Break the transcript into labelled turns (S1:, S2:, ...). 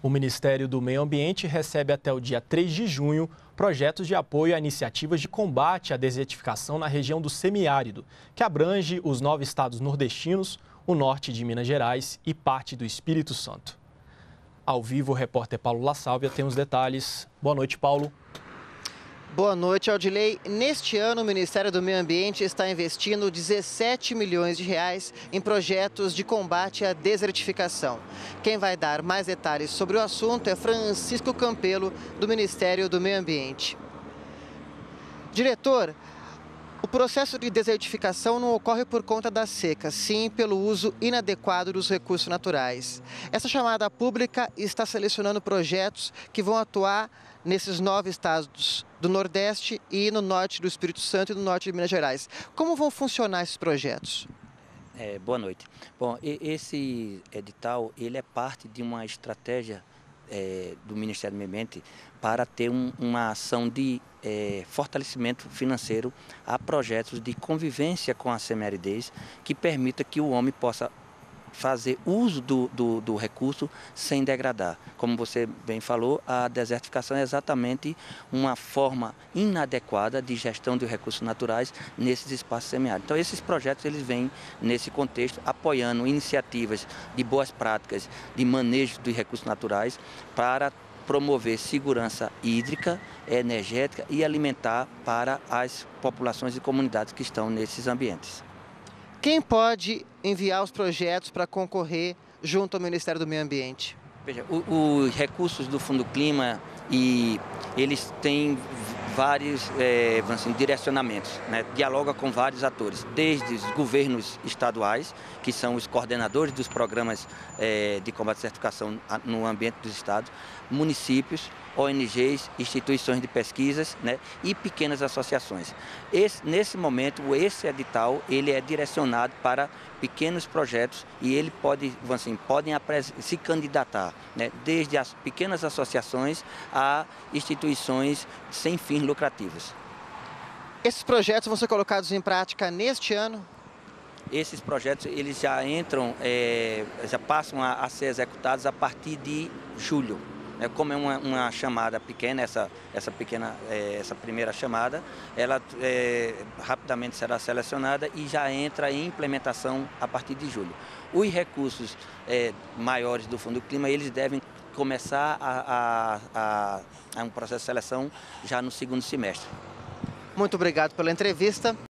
S1: O Ministério do Meio Ambiente recebe até o dia 3 de junho projetos de apoio a iniciativas de combate à desertificação na região do semiárido, que abrange os 9 estados nordestinos, o norte de Minas Gerais e parte do Espírito Santo. Ao vivo, o repórter Paulo La Sálvia tem os detalhes. Boa noite, Paulo.
S2: Boa noite, Aldilei. Neste ano, o Ministério do Meio Ambiente está investindo 17 milhões de reais em projetos de combate à desertificação. Quem vai dar mais detalhes sobre o assunto é Francisco Campelo, do Ministério do Meio Ambiente. Diretor, o processo de desertificação não ocorre por conta da seca, sim pelo uso inadequado dos recursos naturais. Essa chamada pública está selecionando projetos que vão atuar nesses 9 estados do Nordeste e no norte do Espírito Santo e no norte de Minas Gerais. Como vão funcionar esses projetos?
S3: Boa noite. Bom, esse edital ele é parte de uma estratégia do Ministério do Meio Ambiente para ter uma ação de fortalecimento financeiro a projetos de convivência com a semiaridez que permita que o homem possa fazer uso do recurso sem degradar. Como você bem falou, a desertificação é exatamente uma forma inadequada de gestão de recursos naturais nesses espaços semiáridos. Então, esses projetos eles vêm nesse contexto apoiando iniciativas de boas práticas de manejo de recursos naturais para promover segurança hídrica, energética e alimentar para as populações e comunidades que estão nesses ambientes.
S2: Quem pode enviar os projetos para concorrer junto ao Ministério do Meio Ambiente?
S3: Veja, os recursos do Fundo Clima eles têm vários direcionamentos, né? Dialoga com vários atores, desde os governos estaduais, que são os coordenadores dos programas de combate à desertificação no ambiente dos estados, municípios, ONGs, instituições de pesquisas, né, e pequenas associações. Nesse momento, esse edital ele é direcionado para pequenos projetos e ele podem se candidatar, né, desde as pequenas associações a instituições sem fins lucrativos.
S2: Esses projetos vão ser colocados em prática neste ano?
S3: Esses projetos eles já entram, já passam a ser executados a partir de julho. Como é uma chamada pequena, essa primeira chamada, ela rapidamente será selecionada e já entra em implementação a partir de julho. Os recursos maiores do Fundo Clima, eles devem começar a um processo de seleção já no segundo semestre.
S2: Muito obrigado pela entrevista.